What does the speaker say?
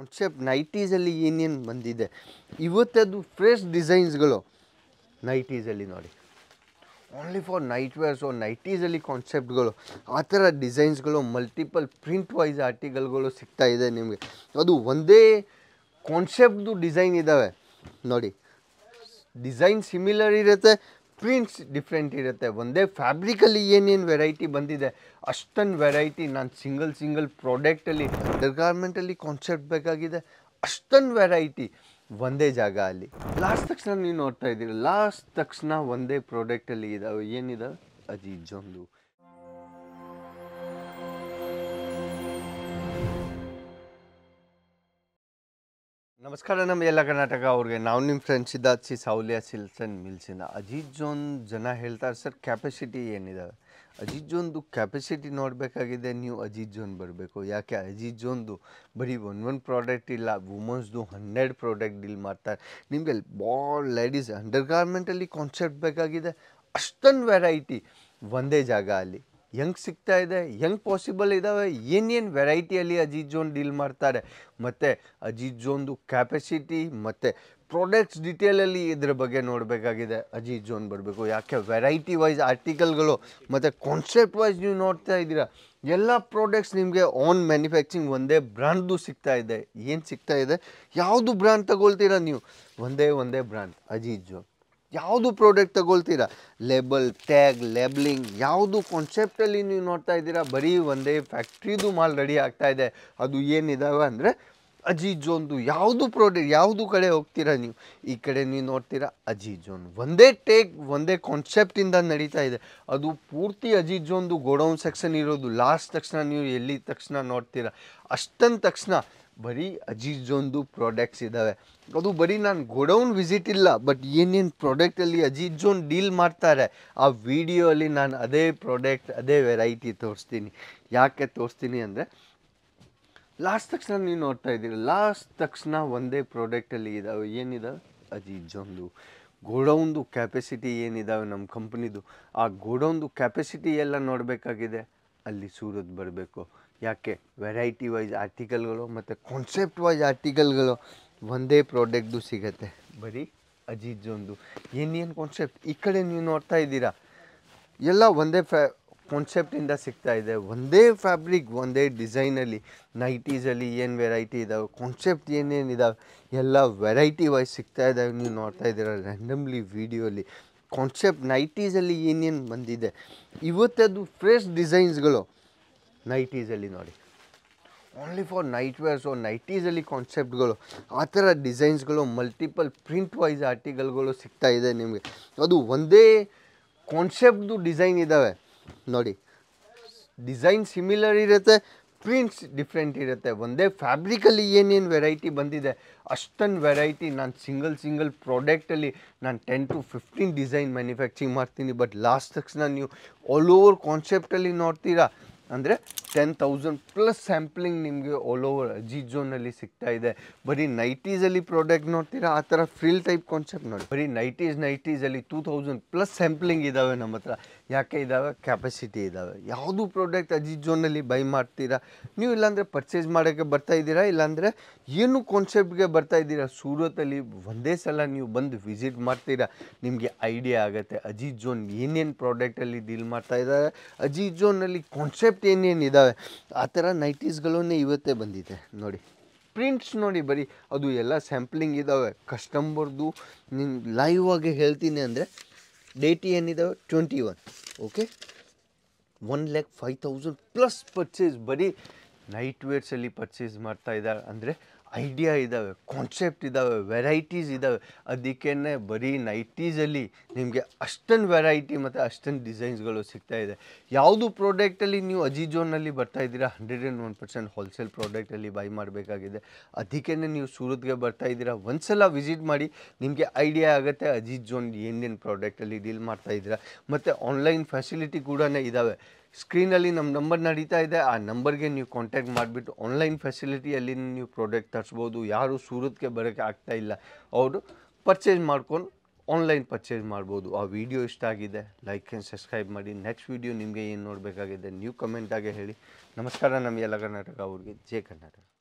Concept ನೈಟೀಸಲ್ಲಿ ಏನೇನು ಬಂದಿದೆ ಇವತ್ತದು fresh ಡಿಸೈನ್ಸ್ಗಳು ನೈಟೀಸಲ್ಲಿ ನೋಡಿ. ಓನ್ಲಿ ಫಾರ್ ನೈಟ್ ವೇರ್ಸು ನೈಟೀಸಲ್ಲಿ ಕಾನ್ಸೆಪ್ಟ್ಗಳು ಆ ಥರ ಡಿಸೈನ್ಸ್ಗಳು ಮಲ್ಟಿಪಲ್ ಪ್ರಿಂಟ್ ವೈಸ್ ಆರ್ಟಿಕಲ್ಗಳು ಸಿಗ್ತಾ ಇದೆ ನಿಮಗೆ. ಅದು ಒಂದೇ ಕಾನ್ಸೆಪ್ಟ್ದು ಡಿಸೈನ್ ಇದ್ದಾವೆ ನೋಡಿ. ಡಿಸೈನ್ ಸಿಮಿಲರ್ ಇರುತ್ತೆ, ಪ್ರಿಂಟ್ಸ್ ಡಿಫ್ರೆಂಟ್ ಇರುತ್ತೆ. ಒಂದೇ ಫ್ಯಾಬ್ರಿಕಲ್ಲಿ ಏನೇನು ವೆರೈಟಿ ಬಂದಿದೆ ಅಷ್ಟೊಂದು ವೆರೈಟಿ ನಾನು ಸಿಂಗಲ್ ಪ್ರಾಡಕ್ಟಲ್ಲಿ ಅಂಡರ್ ಗಾರ್ಮೆಂಟಲ್ಲಿ ಕಾನ್ಸೆಪ್ಟ್ ಬೇಕಾಗಿದೆ ಅಷ್ಟೊಂದು ವೆರೈಟಿ ಒಂದೇ ಜಾಗ ಅಲ್ಲಿ. ಲಾಸ್ಟ್ ತಕ್ಷಣ ನೀವು ನೋಡ್ತಾ ಇದ್ದೀರಿ, ಲಾಸ್ಟ್ ತಕ್ಷಣ ಒಂದೇ ಪ್ರಾಡಕ್ಟಲ್ಲಿ ಇದಾವೆ. ಏನಿದಾವೆ? ಅಜೀಜ್ ಜೊಂದು. ನಮಸ್ಕಾರ ನಮ್ಮ ಎಲ್ಲ ಕರ್ನಾಟಕ ಅವ್ರಿಗೆ. ನಾವು ನಿಮ್ಮ friends Siddharth Savliya silks and ಮಿಲ್ಸಿಂದ. ಅಜೀಜ್ ಜೋನ್ ಜನ ಹೇಳ್ತಾರೆ ಸರ್ ಕ್ಯಾಪಸಿಟಿ ಏನಿದಾವೆ. ಅಜೀಜ್ ಜೋನ್ದು ಕ್ಯಾಪಸಿಟಿ ನೋಡಬೇಕಾಗಿದೆ, ನೀವು ಅಜೀಜ್ ಜೋನ್ ಬರಬೇಕು. ಯಾಕೆ ಅಜೀಜ್ ಜೋನ್ದು ಬರೀ ಒಂದು ಪ್ರಾಡಕ್ಟ್ ಇಲ್ಲ, ವುಮೆನ್ಸ್ದು 100 ಪ್ರಾಡಕ್ಟ್ ಡೀಲ್ ಮಾಡ್ತಾರೆ. ನಿಮಗೆ ಲೇಡೀಸ್ ಅಂಡರ್ ಗಾರ್ಮೆಂಟಲ್ಲಿ ಕಾನ್ಸೆಪ್ಟ್ ಬೇಕಾಗಿದೆ ಅಷ್ಟೊಂದು ವೆರೈಟಿ ಒಂದೇ ಜಾಗ ಅಲ್ಲಿ. ಹೆಂಗೆ ಸಿಗ್ತಾ ಇದೆ, ಹೆಂಗೆ ಪಾಸಿಬಲ್ ಇದ್ದಾವೆ, ಏನೇನು ವೆರೈಟಿಯಲ್ಲಿ ಅಜೀಜ್ ಜೋನ್ ಡೀಲ್ ಮಾಡ್ತಾರೆ, ಮತ್ತು ಅಜೀಜ್ ಜೋನ್ದು ಕ್ಯಾಪಸಿಟಿ ಮತ್ತು ಪ್ರಾಡಕ್ಟ್ಸ್ ಡಿಟೇಲಲ್ಲಿ ಇದ್ರ ಬಗ್ಗೆ ನೋಡಬೇಕಾಗಿದೆ. ಅಜೀಜ್ ಜೋನ್ ಬರಬೇಕು. ಯಾಕೆ ವೆರೈಟಿ ವೈಸ್ ಆರ್ಟಿಕಲ್ಗಳು ಮತ್ತು ಕಾನ್ಸೆಪ್ಟ್ ವೈಸ್ ನೀವು ನೋಡ್ತಾ ಇದ್ದೀರಾ. ಎಲ್ಲ ಪ್ರಾಡಕ್ಟ್ಸ್ ನಿಮಗೆ ಆನ್ ಮ್ಯಾನುಫ್ಯಾಕ್ಚರಿಂಗ್ ಒಂದೇ ಬ್ರ್ಯಾಂಡ್ದು ಸಿಗ್ತಾ ಇದೆ. ಏನು ಸಿಗ್ತಾ ಇದೆ, ಯಾವುದು ಬ್ರ್ಯಾಂಡ್ ತಗೊಳ್ತೀರಾ ನೀವು, ಒಂದೇ ಬ್ರ್ಯಾಂಡ್ ಅಜೀಜ್ ಜೋನ್. ಯಾವುದು ಪ್ರಾಡಕ್ಟ್ ತಗೊಳ್ತೀರಾ, ಲೇಬಲ್ ಟ್ಯಾಗ್ ಲೇಬ್ಲಿಂಗ್ ಯಾವುದು ಕಾನ್ಸೆಪ್ಟಲ್ಲಿ ನೀವು ನೋಡ್ತಾ ಇದ್ದೀರಾ, ಬರೀ ಒಂದೇ ಫ್ಯಾಕ್ಟ್ರಿದು ಮಾಲ್ ರೆಡಿ ಆಗ್ತಾ ಇದೆ. ಅದು ಏನಿದಾವೆ ಅಂದರೆ ಅಜೀಜ್ ಜೋನ್ದು. ಯಾವುದು ಪ್ರಾಡಕ್ಟ್, ಯಾವುದು ಕಡೆ ಹೋಗ್ತೀರಾ ನೀವು, ಈ ಕಡೆ ನೀವು ನೋಡ್ತೀರಾ ಅಜೀಜ್ ಜೋನ್. ಒಂದೇ ಟೇಕ್ ಒಂದೇ ಕಾನ್ಸೆಪ್ಟಿಂದ ನಡೀತಾ ಇದೆ. ಅದು ಪೂರ್ತಿ ಅಜೀಜ್ ಜೋನ್ದು ಗೋಡೌನ್ ಸೆಕ್ಷನ್ ಇರೋದು. ಲಾಸ್ಟ್ ತಕ್ಷಣ ನೀವು ಎಲ್ಲಿ ತಕ್ಷಣ ನೋಡ್ತೀರಾ ಅಷ್ಟೊಂದು ತಕ್ಷಣ ಬರೀ ಅಜೀಜ್ ಜೋನ್ದು ಪ್ರಾಡಕ್ಟ್ಸ್ ಇದ್ದಾವೆ. ಅದು ಬರೀ ನಾನು ಗೋಡೌನ್ ವಿಸಿಟ್ ಇಲ್ಲ, ಬಟ್ ಏನೇನು ಪ್ರಾಡಕ್ಟಲ್ಲಿ ಅಜೀಜ್ ಜೋನ್ ಡೀಲ್ ಮಾಡ್ತಾರೆ ಆ ವಿಡಿಯೋ ಅಲ್ಲಿ ನಾನು ಅದೇ ಪ್ರಾಡಕ್ಟ್ ಅದೇ ವೆರೈಟಿ ತೋರಿಸ್ತೀನಿ. ಯಾಕೆ ತೋರಿಸ್ತೀನಿ ಅಂದರೆ ಲಾಸ್ಟ್ ತಕ್ಷಣ ನೀವು ನೋಡ್ತಾ ಇದ್ದೀರಿ, ಲಾಸ್ಟ್ ತಕ್ಷಣ ಒಂದೇ ಪ್ರಾಡಕ್ಟಲ್ಲಿ ಇದ್ದಾವೆ. ಏನಿದಾವೆ? ಅಜೀಜ್ ಜೋನ್ದು. ಗೋಡೌನ್ದು ಕ್ಯಾಪಸಿಟಿ ಏನಿದಾವೆ ನಮ್ಮ ಕಂಪ್ನಿದು, ಆ ಗೋಡೌನ್ದು ಕ್ಯಾಪಸಿಟಿ ಎಲ್ಲ ನೋಡಬೇಕಾಗಿದೆ, ಅಲ್ಲಿ ಸೂರತ್ ಬರಬೇಕು. ಯಾಕೆ ವೆರೈಟಿ ವೈಸ್ ಆರ್ಟಿಕಲ್ಗಳು ಮತ್ತು ಕಾನ್ಸೆಪ್ಟ್ ವೈಸ್ ಆರ್ಟಿಕಲ್ಗಳು ಒಂದೇ ಪ್ರಾಡಕ್ಟ್ದು ಸಿಗುತ್ತೆ ಬರೀ ಅಜೀಜ್ ಜೋನ್ದು. ಏನೇನು ಕಾನ್ಸೆಪ್ಟ್ ಈ ಕಡೆ ನೀವು ನೋಡ್ತಾ ಇದ್ದೀರಾ ಎಲ್ಲ ಒಂದೇ ಕಾನ್ಸೆಪ್ಟಿಂದ ಸಿಗ್ತಾ ಇದೆ. ಒಂದೇ ಫ್ಯಾಬ್ರಿಕ್ ಒಂದೇ ಡಿಸೈನಲ್ಲಿ ನೈಟೀಸಲ್ಲಿ ಏನು ವೆರೈಟಿ ಇದ್ದಾವೆ, ಕಾನ್ಸೆಪ್ಟ್ ಏನೇನಿದ್ದಾವೆ ಎಲ್ಲ ವೆರೈಟಿ ವೈಸ್ ಸಿಗ್ತಾ ಇದ್ದಾವೆ. ನೀವು ನೋಡ್ತಾ ಇದ್ದೀರಾ ರ್ಯಾಂಡಮ್ಲಿ ವಿಡಿಯೋಲಿ ಕಾನ್ಸೆಪ್ಟ್ ನೈಟೀಸಲ್ಲಿ ಏನೇನು ಬಂದಿದೆ ಇವತ್ತದು ಫ್ರೆಶ್ ಡಿಸೈನ್ಸ್ಗಳು ನೈಟೀಸಲ್ಲಿ ನೋಡಿ. ಓನ್ಲಿ ಫಾರ್ ನೈಟ್ ವೇರ್ಸು ನೈಟೀಸಲ್ಲಿ ಕಾನ್ಸೆಪ್ಟ್ಗಳು ಆ ಥರ ಡಿಸೈನ್ಸ್ಗಳು ಮಲ್ಟಿಪಲ್ ಪ್ರಿಂಟ್ ವೈಸ್ ಆರ್ಟಿಕಲ್ಗಳು ಸಿಗ್ತಾ ಇದೆ ನಿಮಗೆ. ಅದು ಒಂದೇ ಕಾನ್ಸೆಪ್ಟ್ದು ಡಿಸೈನ್ ಇದ್ದಾವೆ ನೋಡಿ. ಡಿಸೈನ್ ಸಿಮಿಲರ್ ಇರುತ್ತೆ, ಪ್ರಿಂಟ್ಸ್ ಡಿಫ್ರೆಂಟ್ ಇರುತ್ತೆ. ಒಂದೇ ಫ್ಯಾಬ್ರಿಕಲ್ಲಿ ಏನೇನು ವೆರೈಟಿ ಬಂದಿದೆ ಅಷ್ಟೊಂದು ವೆರೈಟಿ ನಾನು ಸಿಂಗಲ್ ಪ್ರಾಡಕ್ಟಲ್ಲಿ ನಾನು 10 to 15 ಡಿಸೈನ್ ಮ್ಯಾನುಫ್ಯಾಕ್ಚರಿಂಗ್ ಮಾಡ್ತೀನಿ. ಬಟ್ ಲಾಸ್ಟ್ ತಕ್ಷಣ ನೀವು ಆಲ್ ಓವರ್ ಕಾನ್ಸೆಪ್ಟಲ್ಲಿ ನೋಡ್ತೀರಾ ಅಂದರೆ 10,000+ ಸ್ಯಾಂಪ್ಲಿಂಗ್ ನಿಮಗೆ ಆಲ್ ಓವರ್ ಅಜೀಜ್ ಜೋನಲ್ಲಿ ಸಿಗ್ತಾ ಇದೆ. ಬರೀ ನೈಟೀಸಲ್ಲಿ ಪ್ರಾಡಕ್ಟ್ ನೋಡ್ತೀರಾ ಆ ಥರ ಫ್ರಿಲ್ ಟೈಪ್ ಕಾನ್ಸೆಪ್ಟ್ ನೋಡಿ. ಬರೀ ನೈಟೀಸಲ್ಲಿ 2,000+ ಸ್ಯಾಂಪ್ಲಿಂಗ್ ಇದ್ದಾವೆ ನಮ್ಮ ಹತ್ರ. ಯಾಕೆ ಇದ್ದಾವೆ? ಕ್ಯಾಪಸಿಟಿ ಇದ್ದಾವೆ. ಯಾವುದು ಪ್ರಾಡಕ್ಟ್ ಅಜೀಜ್ ಜೋನಲ್ಲಿ ಬೈ ಮಾಡ್ತೀರಾ ನೀವು, ಇಲ್ಲಾಂದರೆ ಪರ್ಚೇಸ್ ಮಾಡೋಕ್ಕೆ ಬರ್ತಾ ಇದ್ದೀರಾ, ಇಲ್ಲಾಂದರೆ ಏನು ಕಾನ್ಸೆಪ್ಟ್ಗೆ ಬರ್ತಾ ಇದ್ದೀರಾ, ಸೂರತಲ್ಲಿ ಒಂದೇ ಸಲ ನೀವು ಬಂದು ವಿಸಿಟ್ ಮಾಡ್ತೀರಾ, ನಿಮಗೆ ಐಡಿಯಾ ಆಗುತ್ತೆ ಅಜೀಜ್ ಜೋನ್ ಏನೇನು ಪ್ರಾಡಕ್ಟಲ್ಲಿ ಡೀಲ್ ಮಾಡ್ತಾ ಇದ್ದಾರೆ, ಅಜೀಜ್ ಜೋನಲ್ಲಿ ಕಾನ್ಸೆಪ್ಟ್ ಏನೇನು ಇದ್ದಾವೆ ಆ ಥರ ನೈಟೀಸ್ಗಳನ್ನೇ ಇವತ್ತೇ ಬಂದಿದೆ ನೋಡಿ. ಪ್ರಿಂಟ್ಸ್ ನೋಡಿ ಬರೀ ಅದು ಎಲ್ಲ ಸ್ಯಾಂಪ್ಲಿಂಗ್ ಇದ್ದಾವೆ. ಕಸ್ಟಮರ್ದು ನೀನು ಲೈವ್ ಆಗಿ ಹೇಳ್ತೀನಿ ಅಂದರೆ ಡೇಟ್ ಏನಿದ್ದಾವೆ 21 ಓಕೆ 1,05,000+ ಪರ್ಚೇಸ್ ಬರೀ ನೈಟ್ ವೇರ್ಸಲ್ಲಿ ಪರ್ಚೇಸ್ ಮಾಡ್ತಾ ಇದ್ದಾರೆ ಅಂದರೆ ಐಡಿಯಾ ಇದ್ದಾವೆ, ಕಾನ್ಸೆಪ್ಟ್ ಇದ್ದಾವೆ, ವೆರೈಟೀಸ್ ಇದ್ದಾವೆ. ಅದಕ್ಕೇ ಬರೀ ನೈಟೀಸಲ್ಲಿ ನಿಮಗೆ ಅಷ್ಟೊಂದು ವೆರೈಟಿ ಮತ್ತು ಅಷ್ಟೊಂದು ಡಿಸೈನ್ಸ್ಗಳು ಸಿಗ್ತಾ ಇದೆ. ಯಾವುದು ಪ್ರಾಡಕ್ಟಲ್ಲಿ ನೀವು ಅಜೀಜ್ ಜೋನಲ್ಲಿ ಬರ್ತಾ ಇದ್ದೀರಾ 101% ಹೋಲ್ಸೇಲ್ ಪ್ರಾಡಕ್ಟಲ್ಲಿ ಬೈ ಮಾಡಬೇಕಾಗಿದೆ. ಅದಕ್ಕೇ ನೀವು ಸೂರತ್ಗೆ ಬರ್ತಾ ಇದ್ದೀರಾ, ಒಂದು ಸಲ ವಿಸಿಟ್ ಮಾಡಿ, ನಿಮಗೆ ಐಡಿಯಾ ಆಗುತ್ತೆ ಅಜೀಜ್ ಜೋನ್ ಏನೇನು ಪ್ರಾಡಕ್ಟಲ್ಲಿ ಡೀಲ್ ಮಾಡ್ತಾ ಇದ್ದೀರಾ. ಮತ್ತು ಆನ್ಲೈನ್ ಫೆಸಿಲಿಟಿ ಕೂಡ ಇದ್ದಾವೆ. ಸ್ಕ್ರೀನಲ್ಲಿ ನಮ್ಮ ನಂಬರ್ ನಡೀತಾ ಇದೆ, ಆ ನಂಬರ್ಗೆ ನೀವು ಕಾಂಟ್ಯಾಕ್ಟ್ ಮಾಡಿಬಿಟ್ಟು ಆನ್ಲೈನ್ ಫೆಸಿಲಿಟಿಯಲ್ಲಿ ನೀವು ಪ್ರಾಡಕ್ಟ್ ತರಿಸ್ಬೋದು. ಯಾರು ಸೂರತ್ಗೆ ಬರೋಕ್ಕೆ ಆಗ್ತಾ ಇಲ್ಲ ಅವರು ಪರ್ಚೇಸ್ ಮಾಡ್ಕೊಂಡು ಆನ್ಲೈನ್ ಪರ್ಚೇಸ್ ಮಾಡ್ಬೋದು. ಆ ವಿಡಿಯೋ ಇಷ್ಟ ಆಗಿದೆ ಲೈಕ್ ಆ್ಯಂಡ್ ಸಬ್ಸ್ಕ್ರೈಬ್ ಮಾಡಿ. ನೆಕ್ಸ್ಟ್ ವಿಡಿಯೋ ನಿಮಗೆ ಏನು ನೋಡಬೇಕಾಗಿದೆ ನೀವು ಕಮೆಂಟಾಗೆ ಹೇಳಿ. ನಮಸ್ಕಾರ ನಮ್ಮ ಎಲ್ಲ ಕರ್ನಾಟಕ ಅವ್ರಿಗೆ. ಜೈ ಕರ್ನಾಟಕ.